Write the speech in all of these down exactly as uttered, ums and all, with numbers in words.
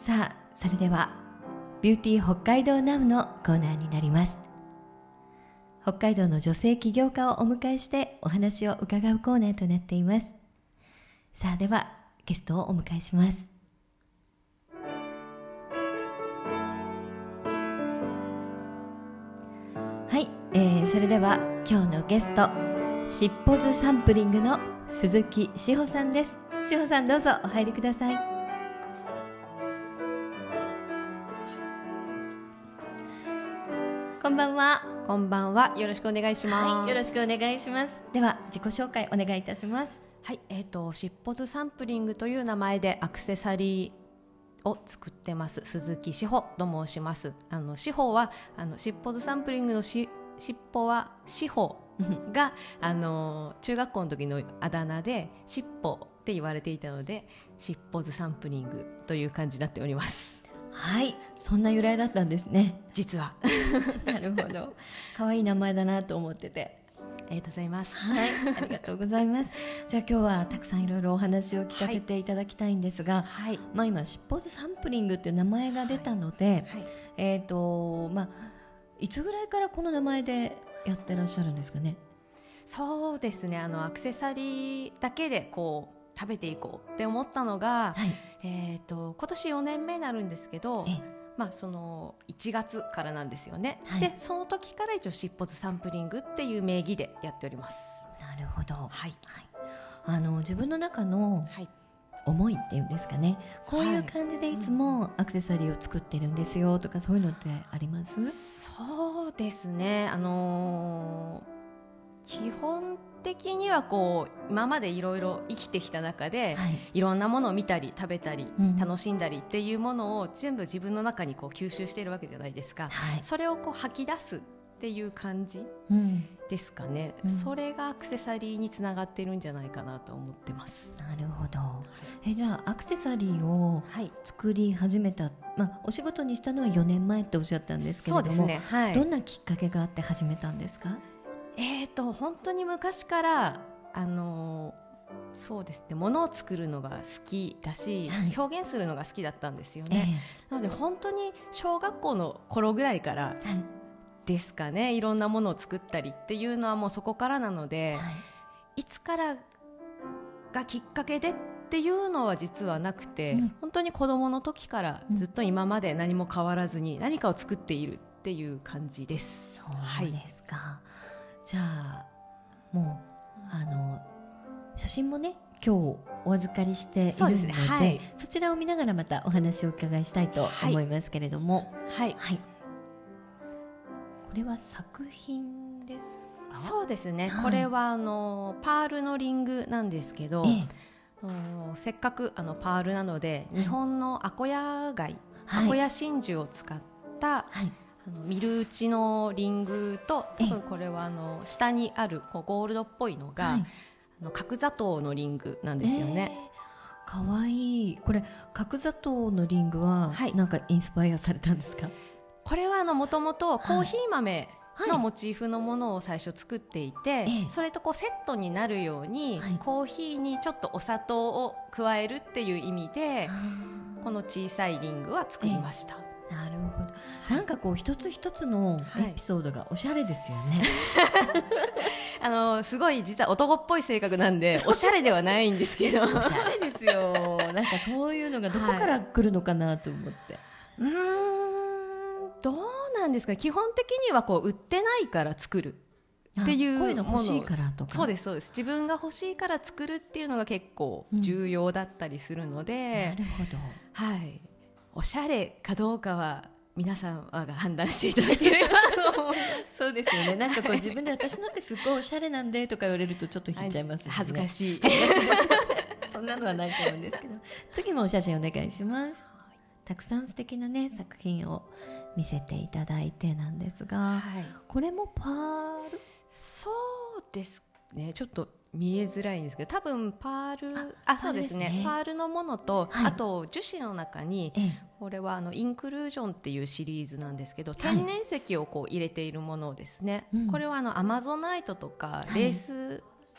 さあ、それではビューティー北海道ナウのコーナーになります。北海道の女性起業家をお迎えしてお話を伺うコーナーとなっています。さあ、ではゲストをお迎えします。はい、えー、それでは今日のゲスト、しっぽずサンプリングの鈴木志保さんです。志保さん、どうぞお入りください。こんばんは。 こんばんは。よろしくお願いします。 はい、よろしくお願いします。では自己紹介お願いいたします。 はい、えっ、ー、としっぽずサンプリングという名前でアクセサリーを作ってます鈴木志保と申します。あの志保はあのしっぽずサンプリングのししっぽは志保があの中学校の時のあだ名でしっぽって言われていたので、しっぽずサンプリングという感じになっております。 はい、そんな由来だったんですね、 実は。 なるほど、可愛い名前だなと思ってて。 ありがとうございます。 はい、ありがとうございます。じゃあ今日はたくさんいろいろお話を聞かせていただきたいんですが、 はい、 まあ、今しっぽずサンプリングっていう名前が出たので、はいはい、えーとまあ、いつぐらいからこの名前でやってらっしゃるんですかね。 そうですね、あのアクセサリーだけでこう食べていこうって思ったのが、はい、えーと今年よねんめになるんですけど、まあ、そのいちがつからなんですよね、はい、でその時から一応しっぽずサンプリングっていう名義でやっております。 なるほど、はいはい、 あの自分の中の思いっていうんですかね、こういう感じでいつもアクセサリーを作ってるんですよとか、そういうのってあります？ そうですね、あのー、基本的にはこう今までいろいろ生きてきた中で、はい、いろんなものを見たり食べたり、うん、楽しんだりっていうものを全部自分の中にこう吸収しているわけじゃないですか、はい、それをこう吐き出すっていう感じですかね、うん、それがアクセサリーにつながってるんじゃないかなと思ってます。 なるほど、えじゃあアクセサリーを作り始めた、はい、まあ、お仕事にしたのはよねんまえっておっしゃったんですけれども、そうですね、はい、どんなきっかけがあって始めたんですか？ えーと本当に昔からあのー、そうですね、物を作るのが好きだし、はい、表現するのが好きだったんですよね、えー、なので本当に小学校の頃ぐらいからですかね、はい、いろんなものを作ったりっていうのはもうそこからなので、はい、いつからがきっかけでっていうのは実はなくて、うん、本当に子供の時からずっと今まで何も変わらずに何かを作っているっていう感じです。 そうですか、はい、じゃあもうあの写真もね今日お預かりしているの で, そ, で、ね、はい、そちらを見ながらまたお話をお伺いしたいと思いますけれども、 はいはいはい、 これは作品ですか？ そうですね、はい、これはあのパールのリングなんですけど、ええ、せっかくあのパールなので、はい、日本のアコヤ貝、はい、アコヤ真珠を使った、はい、あのミル打ちのリングと、多分これはあの下にあるこうゴールドっぽいのが、はい、あの角砂糖のリングなんですよね、 えー、かわいい。これ角砂糖のリングはなんかインスパイアされたんですか？はい、 これはもともとコーヒー豆のモチーフのものを最初作っていて、はい、それとこうセットになるように、はい、コーヒーにちょっとお砂糖を加えるっていう意味でこの小さいリングは作りました。 なるほど、なんかこう一つ一つのエピソードがおしゃれですよね、 はい、あのすごい実は男っぽい性格なんでおしゃれではないんですけどおしゃれですよ。なんかそういうのがどこから来るのかなと思って、 はい、うーんどうなんですか。基本的にはこう売ってないから作るっていうもの、 こういうの欲しいからとか。 そうですそうです。自分が欲しいから作るっていうのが結構重要だったりするので、 うん、なるほど、 はい、おしゃれかどうかは皆さんが判断していただければと思います。 そうですよね。なんかこう自分で私のってすごいおしゃれなんでとか言われるとちょっと引いちゃいますよね。 恥ずかしい。 そんなのはないと思うんですけど。次もお写真お願いします。たくさん素敵なね作品を見せていただいてなんですが、はい、これもパール？ そうですね。ちょっと見えづらいんですけど、多分パール、あ、そうですね、パールのものと、はい、あと樹脂の中に、ええ、これはあのインクルージョンっていうシリーズなんですけど、天然石をこう入れているものですね、はい、これはあのアマゾナイトとかレース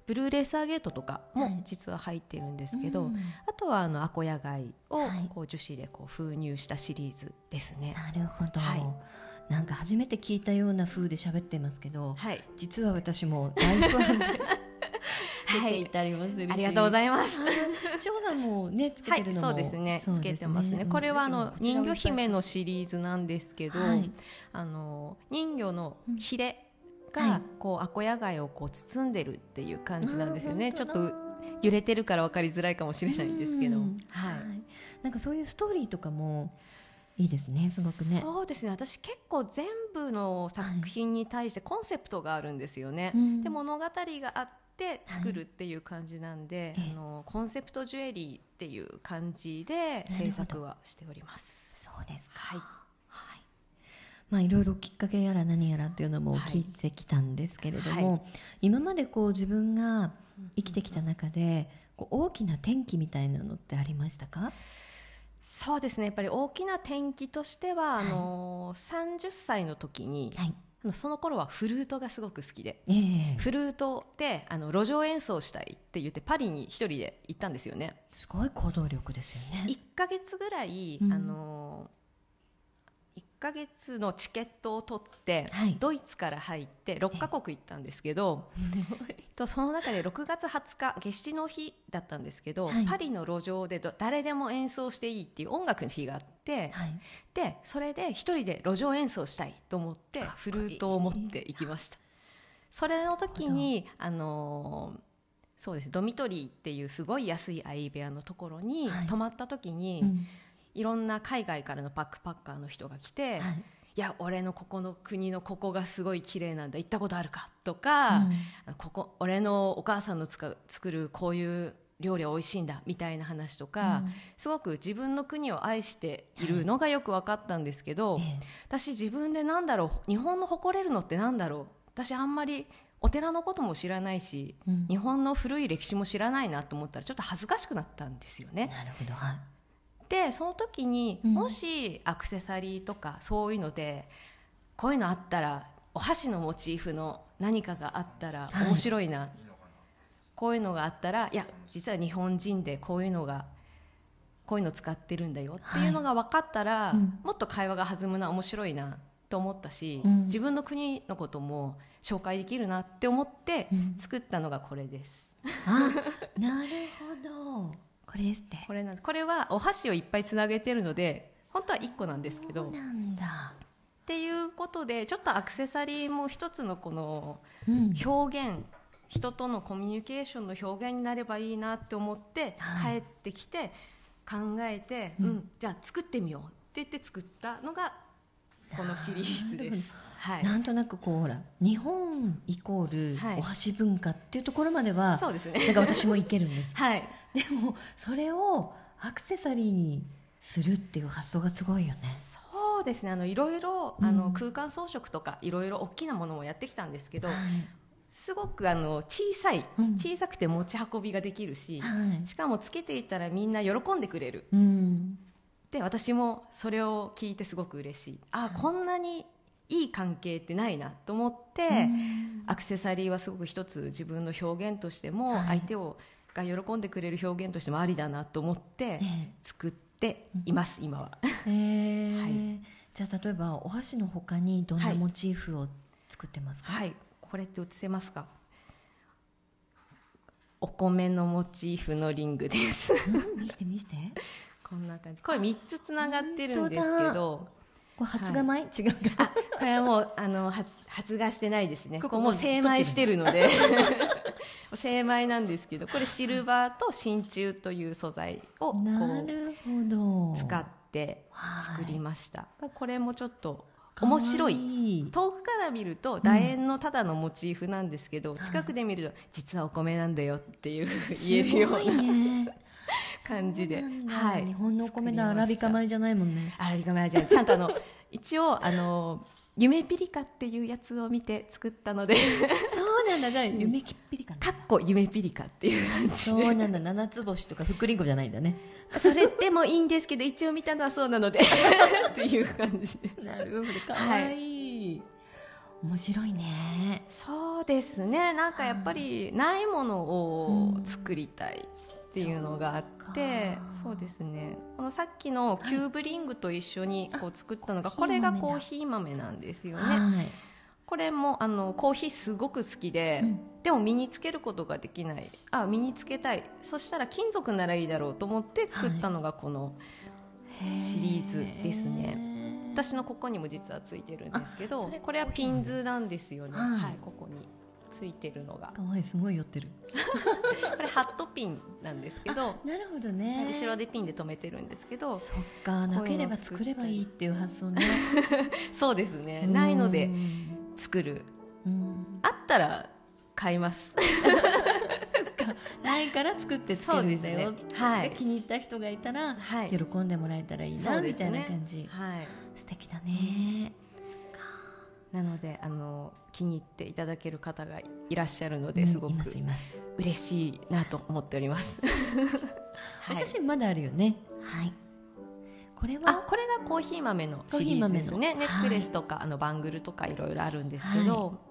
ブルーレーサーゲートとかも実は入ってるんですけど、はい、あとはあのアコヤ貝をこう樹脂でこう封入したシリーズですね。 なるほど、はい、なんか初めて聞いたような風で喋ってますけど、はい、実は私も大ファンでつけていたりもするし、 はい、ありがとうございます。 翔さんもねつけてるのも、 はい、そうですね、つけてますね。これはあの人魚姫のシリーズなんですけど、はい、あの人魚のヒレがこうアコヤ貝をこう包んでるっていう感じなんですよね、うん、ちょっと揺れてるから分かりづらいかもしれないんですけど、はい、 なんかそういうストーリーとかもいいですね、すごくね。 そうですね、私結構全部の作品に対してコンセプトがあるんですよね、はい、で物語があって作るっていう感じなんで、はい、あのコンセプトジュエリーっていう感じで制作はしております。 そうですか、はいはい、まあ、いろいろきっかけやら何やらっていうのも聞いてきたんですけれども、はい、今までこう自分が生きてきた中でこう大きな転機みたいなのってありましたか？ そうですね、やっぱり大きな転機としては、はい、あのさんじゅっさいの時に、はい、あのその頃はフルートがすごく好きで、えー、フルートであの路上演奏したいって言ってパリに一人で行ったんですよね。 すごい行動力ですよね。 いっかげつぐらい、うん、あのいっかげつのチケットを取って、はい、ドイツから入ってろっかこく行ったんですけど、とその中でろくがつはつか夏至の日だったんですけど、はい、パリの路上で誰でも演奏していいっていう音楽の日があって、はい、でそれで一人で路上演奏したいと思ってフルートを持って行きました。それの時にあのそうですドミトリーっていうすごい安い相部屋のところに泊まった時に、はい、うん、いろんな海外からのバックパッカーの人が来て、はい、いや俺のここの国のここがすごい綺麗なんだ、行ったことあるかとか、うん、ここ俺のお母さんのつか作るこういう料理は美味しいんだみたいな話とか、うん、すごく自分の国を愛しているのがよく分かったんですけど、はい、私自分でなんだろう、日本の誇れるのってなんだろう、私あんまりお寺のことも知らないし、うん、日本の古い歴史も知らないなと思ったらちょっと恥ずかしくなったんですよね。 なるほど、はい。 でその時にもしアクセサリーとかそういうのでこういうのあったら、お箸のモチーフの何かがあったら面白いな、はい、こういうのがあったら、いや実は日本人でこういうのがこういうの使ってるんだよっていうのが分かったら、はい、うん、もっと会話が弾むな、面白いなと思ったし、うん、自分の国のことも紹介できるなって思って作ったのがこれです、 うん、あ、なるほど、これですって。 これなんこれはお箸をいっぱいつなげてるので本当はいっこなんですけど、 そうなんだっていうことでちょっとアクセサリーも一つのこの表現、うん、人とのコミュニケーションの表現になればいいなって思って、はい、帰ってきて考えて、うんうん、じゃあ作ってみようって言って作ったのがこのシリーズです。はい、 なんとなくこうほら日本イコールお箸文化っていうところまでは、はい、 そうですね、 なんか私もいけるんです、 はい、 でもそれをアクセサリーにするっていう発想がすごいよね。 そうですね、あのいろいろあの空間装飾とかいろいろ大きなものもやってきたんですけど、はい、すごくあの小さい、うん、小さくて持ち運びができるし、はい、しかもつけていたらみんな喜んでくれる、うん、で私もそれを聞いてすごく嬉しい、あ、こんなにいい関係ってないなと思って、うん、アクセサリーはすごく一つ自分の表現としても、はい、相手をが喜んでくれる表現としてもありだなと思って作っています、うん、今は、 えーはい、じゃあ例えばお箸の他にどんなモチーフを作ってますか？ はい、はい、これって写せますか？お米のモチーフのリングです、 うん、見して見してこんな感じ、これみっつつながってるんですけど、 これ発芽米、はい、違うか、 これはもうあの発発芽してないですね、ここもう精米してるので精米なんですけど、これシルバーと真鍮という素材をこうなるほど使って作りました、はい、これもちょっと面白い、遠くから見ると楕円のただのモチーフなんですけど、うん、近くで見ると実はお米なんだよっていう言えるような、ね、感じで、 はい、日本のお米のアラビカ米じゃないもんね。 アラビカ米じゃない、ちゃんとあの一応あの夢ピリカっていうやつを見て作ったのでそうなんだ、じゃあ夢ピリカかっこ夢ピリカっていう感じで、 そうなんだ、七つ星とかふっくりんこじゃないんだね。 それでもいいんですけど一応見たのはそうなのでっていう感じです。 なるほど、かわいい、はい、 面白いね。 そうですね、なんかやっぱりないものを作りたいっていうのがあって、うん、そうですね、このさっきのキューブリングと一緒にこう作ったのが、はい、これがコーヒー豆なんですよね、はい、これもあのコーヒーすごく好きで、うん、でも身につけることができない、あ身につけたい、そしたら金属ならいいだろうと思って作ったのがこのシリーズですね、はい、私のここにも実はついてるんですけど、これはピンズなんですよね、はいはい、ここについてるのがかわいい、すごい寄ってるこれハットピンなんですけど、 なるほどね、 後ろでピンで留めてるんですけど、 そっか、なければ作ればいいっていう発想ねそうですね、ないので作る、うん、あったら買いますないから作ってつけるんだよ、ね、 はい、 気に入った人がいたら、はい、喜んでもらえたらいいな、ね、みたいな感じ、はい、素敵だね、うん、そっか、 なのであの気に入っていただける方がいらっしゃるので、すごく嬉しいなと思っておりますお写真まだあるよね、はい、これはあこれがコーヒー豆のシリーズですね、ネックレスとか、はい、あのバングルとかいろいろあるんですけど、はい、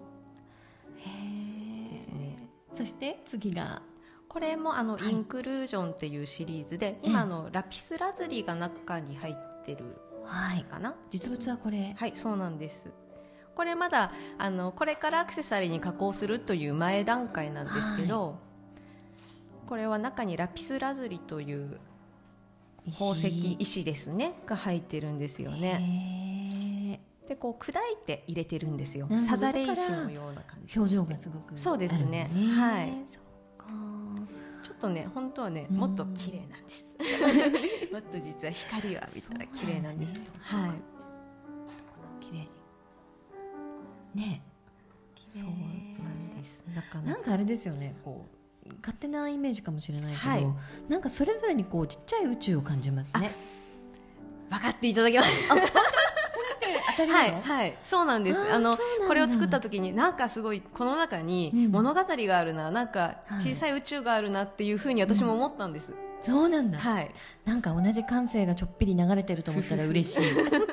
へですね、 そして次がこれもあの、はい、インクルージョンっていうシリーズで、今あのラピスラズリが中に入ってるかな、はい、 実物はこれ、 はい、そうなんです。これまだあのこれからアクセサリーに加工するという前段階なんですけど、はい、これは中にラピスラズリという宝石石ですねが入ってるんですよね。でこう砕いて入れてるんですよ、さざれ石のような感じ、 表情がすごく、 そうですね、はい、そうか、ちょっとね本当はねもっと綺麗なんですもっと実は光を浴びたら綺麗なんですよ、ね、はい、 綺麗ね、 そうなんです。 なかなかなんかあれですよね、こう勝手なイメージかもしれないけど、はい、なんかそれぞれにこうちっちゃい宇宙を感じますね。 分かっていただけますあ、本当それって当たりなの？ はい、はい、そうなんです。あのこれを作った時になんかすごいこの中に物語があるな、うん、なんか小さい宇宙があるなっていうふうに私も思ったんです、うん、 そうなんだ、 はい、 なんか同じ感性がちょっぴり流れてると思ったら嬉しい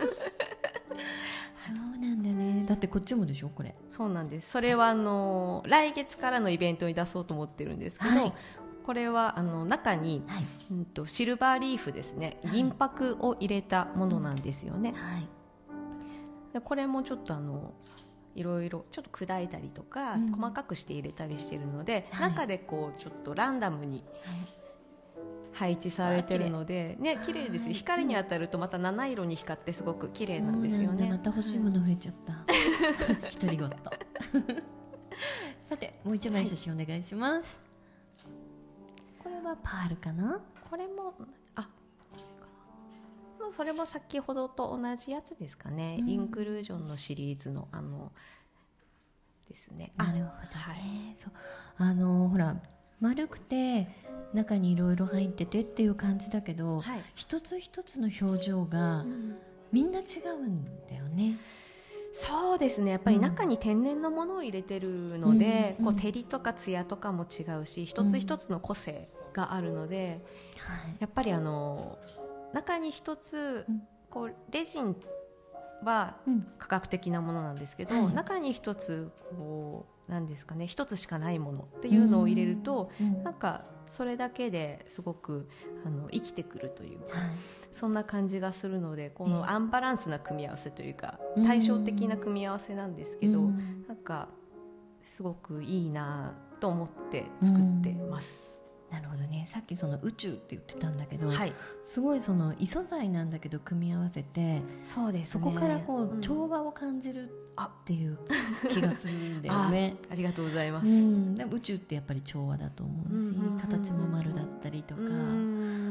だってこっちもでしょこれ。 そうなんです。それはあの来月からのイベントに出そうと思ってるんですけど、はい、これはあの中に、はい、うんとシルバーリーフですね、銀箔を入れたものなんですよね、はい、でこれもちょっとあのいろいろちょっと砕いたりとか、うん、細かくして入れたりしてるので、はい、中でこうちょっとランダムに、配置されてるのでね、綺麗ですよ。光に当たるとまた七色に光ってすごく綺麗なんですよね。 また欲しいもの増えちゃった独り言さてもう一枚写真お願いします、はい、これはパールかな。 これもあそれも先ほどと同じやつですかね、うん、インクルージョンのシリーズのあのですね。 なるほどね、はい、そうあのほら丸くて中にいろいろ入っててっていう感じだけど、はい、一つ一つの表情がみんな違うんだよね、うん、 そうですね。やっぱり中に天然のものを入れてるので、うん、こう照りとか艶とかも違うし、一つ一つの個性があるので、うん、やっぱりあの中に一つこうレジンは科学的なものなんですけど、うん、中に一つこうなんですかね、一つしかないものっていうのを入れると、うん、なんかそれだけですごくあの生きてくるというか、はい、そんな感じがするので、このアンバランスな組み合わせというか、うん、対照的な組み合わせなんですけど、うん、なんかすごくいいなと思って作ってます、 うん、なるほどね。さっきその宇宙って言ってたんだけど、はい、すごいその異素材なんだけど組み合わせて、 そうですね、 そこからこう、うん、調和を感じるっていう気がするんだよねあ, ありがとうございます、うん、でも宇宙ってやっぱり調和だと思うし、うんうんうん、形も丸だったりとか、うん、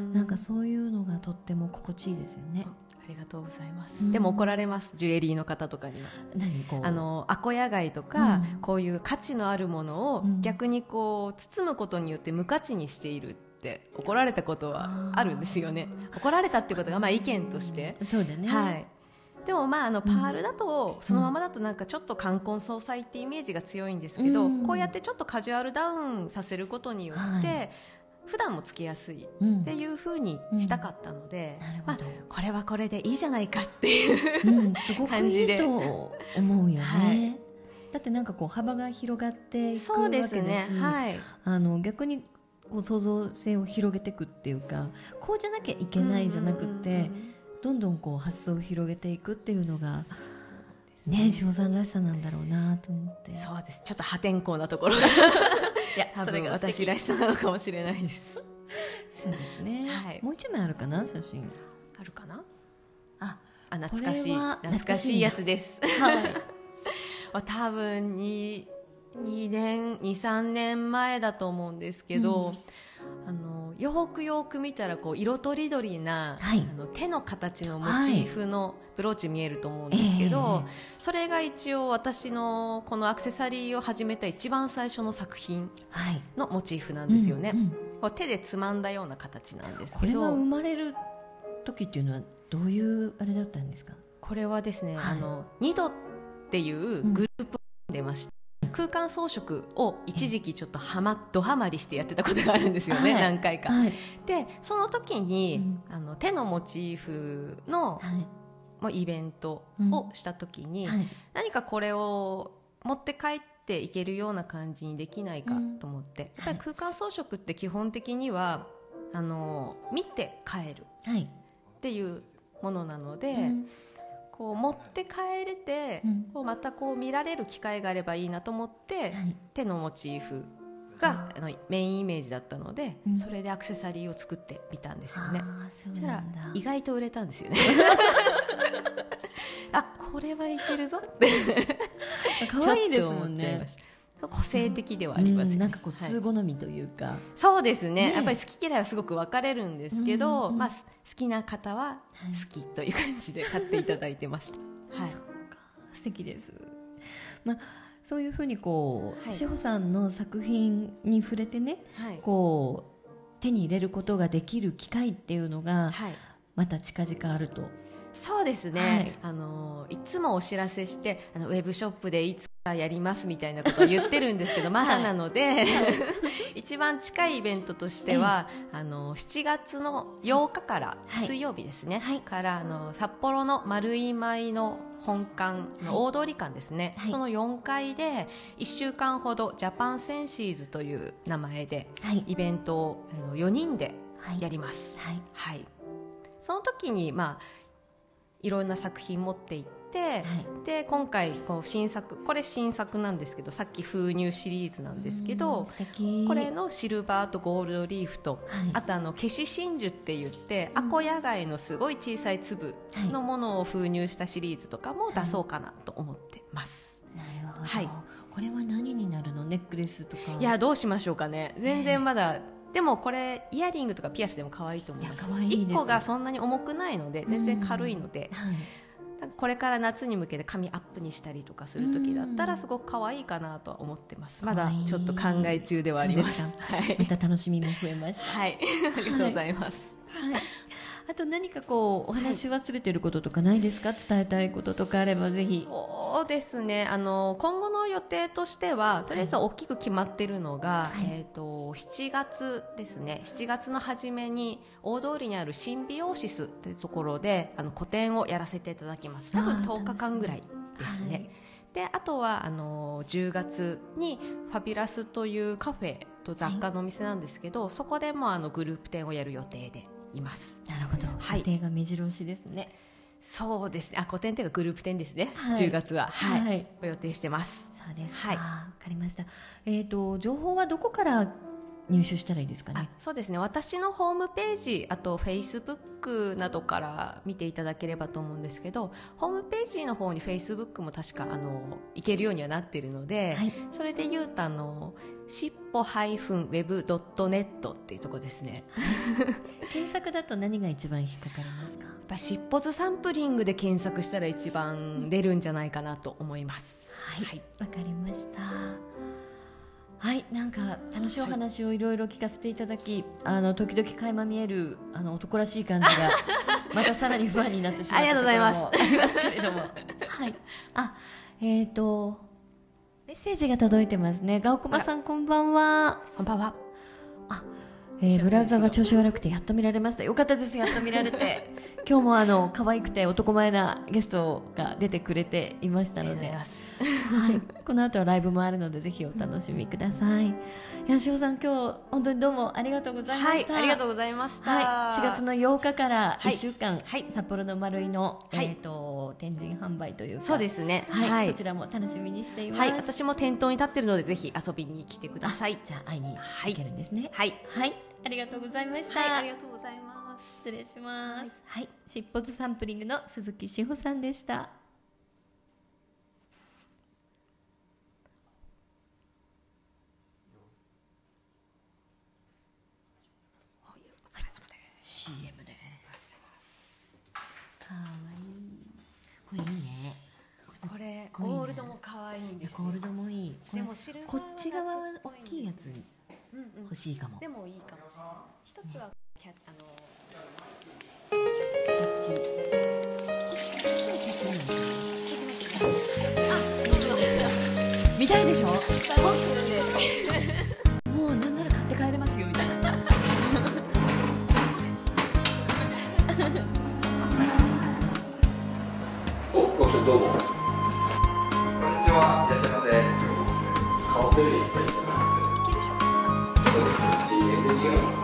なんかそういうのがとっても心地いいですよね。 ありがとうございます、うん、でも怒られます、ジュエリーの方とかには。 何こうあのアコヤ貝とか、うん、こういう価値のあるものを逆にこう包むことによって無価値にしているって怒られたことはあるんですよね。怒られたっていうことがまあ意見として、 そうだね、 はい、でもまああのパールだとそのままだとなんかちょっと冠婚葬祭ってイメージが強いんですけど、うん、こうやってちょっとカジュアルダウンさせることによって、はい、普段もつけやすいっていう風にしたかったので、うんうん、まあ、これはこれでいいじゃないかっていう、うん、すごく感じでいいと思うよね、はい、 だってなんかこう幅が広がっていくそうですわけだし、 ね、はい、 あの逆にこう創造性を広げていくっていうか、こうじゃなきゃいけないじゃなくて、どんどんこう発想を広げていくっていうのがね、志保さんらしさなんだろうなと思って。 そうです、ちょっと破天荒なところがいや多分私らしさなのかもしれないです。 そうですね、 はい、 もう一枚あるかな、写真あるかな。 ああ、懐かしい懐かしいやつです。はい多分ににねんにさんねんまえだと思うんですけど、うん、あのよくよく見たらこう色とりどりな、はい、あの手の形のモチーフのブローチ見えると思うんですけど、はい、えー、それが一応私のこのアクセサリーを始めた一番最初の作品のモチーフなんですよね、はい、うんうん、こう手でつまんだような形なんですけど、 これが生まれる時っていうのはどういうあれだったんですか？ これはですね、はい、あのニドっていうグループを出まして、うん、空間装飾を一時期ちょっとはまドハマりしてやってたことがあるんですよね、はい、何回か、はい、でその時に、うん、あの手のモチーフの、はい、イベントをした時に、うん、はい、何かこれを持って帰っていけるような感じにできないかと思って、うん、やっぱり空間装飾って基本的にはあの見て帰るっていうものなので、はい、うん、こう持って帰れて、うん、こうまたこう見られる機会があればいいなと思って、はい、手のモチーフがあのメインイメージだったので、うん、それでアクセサリーを作ってみたんですよね。そしたら意外と売れたんですよねあ、これはいけるぞって可愛いですもんね。 個性的ではあります、ね、 うん、なんかこう通好みというか、はい、 そうですね、やっぱり好き嫌いはすごく分かれるんですけど、うんうん、まあ、好きな方は好きという感じで買っていただいてました、はい、 そうか、素敵です、まあ、そういうふうにこう、はい、志保さんの作品に触れてね、はい、こう手に入れることができる機会っていうのが、はい、また近々あると。 そうですね、はい、あのいつもお知らせしてあのウェブショップでいつかやりますみたいなことを言ってるんですけどまだなので、はい、一番近いイベントとしては、あのしちがつのようかから、はい、水曜日ですね、はい、からあの札幌の丸井舞の本館の大通館ですね、はい、そのよんかいでいっしゅうかんほどジャパンセンシーズという名前でイベントをあのよにんでやります、はいはい、その時にまあいろんな作品持っていって、はい、で今回こう新作、これ新作なんですけど、さっき封入シリーズなんですけど、これのシルバーとゴールドリーフと、はい、あとあの消し真珠って言って、うん、アコヤ貝のすごい小さい粒のものを封入したシリーズとかも出そうかなと思ってます、 はい、なるほど、はい、これは何になるの？ネックレスとか？ いや、どうしましょうかね、全然まだ、えーでもこれイヤリングとかピアスでも可愛いと思います。いや、可愛いです。いっこがそんなに重くないので全然軽いので、うん、はい、これから夏に向けて髪アップにしたりとかする時だったらすごく可愛いかなとは思ってます。まだちょっと考え中ではあります。 はい、また楽しみも増えました。 はい、ありがとうございます。 はいはい、あと何かこうお話し忘れていることとかないですか？伝えたいこととかあればぜひ。 そうですね、あの今後の予定としてはとりあえず大きく決まっているのが、はい、えーと、しちがつですね。しちがつの初めに大通りにあるシンビオーシスというところであの個展をやらせていただきます。多分とおかかんぐらいですね。はい、であとはあのじゅうがつにファビュラスというカフェと雑貨のお店なんですけど、はい、そこでもあのグループ展をやる予定でいます。 なるほど、はい、予定が目白押しですね。 そうですね、あ、個展というかグループ展ですね、はい、じゅうがつは、はいはい、予定してます。 そうですか、はい、分かりました。えーと、情報はどこから入手したらいいですかね？ あ、そうですね、私のホームページ、あとフェイスブックなどから見ていただければと思うんですけど、ホームページの方にフェイスブックも確かあのいけるようにはなっているので、はい、それで言うとあのしっぽ ウェブ ドットネット っていうところですね。 検索だと何が一番引っかかりますか？ やっぱしっぽずサンプリングで検索したら一番出るんじゃないかなと思います。 はい、わ、はい、かりました。はい、なんか楽しいお話をいろいろ聞かせていただき、はい、あの時々垣間見えるあの男らしい感じがまたさらに不安になってしまったところもありますけれども、はい、あ、えっとメッセージが届いてますね。ガオクマさん、こんばんは。 こんばんは。 あ、えー、ブラウザが調子悪くてやっと見られました。よかったです、やっと見られて。今日もあの可愛くて男前なゲストが出てくれていましたので、 はい、この後はライブもあるのでぜひお楽しみください。いや、しおさん、今日本当にどうもありがとうございました。 はい、ありがとうございました。 はい、しがつのようかからいっしゅうかん、 はい、 札幌の丸井の、 はい、 えーと天神販売というか、 そうですね、 はいはい、 そちらも楽しみにしています。 はい、私も店頭に立ってるのでぜひ遊びに来てください。 じゃあ会いに行けるんですね。 はい、 はい、ありがとうございました。 はい、ありがとうございます。 失礼します。はい、しっぽつサンプリングの鈴木志保さんでした。シーエム でかわいい。これいいね。 これゴールドも可愛いんですよ。 ゴールドもいい。 でもシルバーこっち側は大きいやつ欲しいかも。 でもいいかもしれない。一つはキャあの見たいでしょ。もうなんなら買って帰れますよみたいな。 お、ご主どうも。こんにちは、いらっしゃいませ。顔トイレ行ったりしたら、ちょっと違う。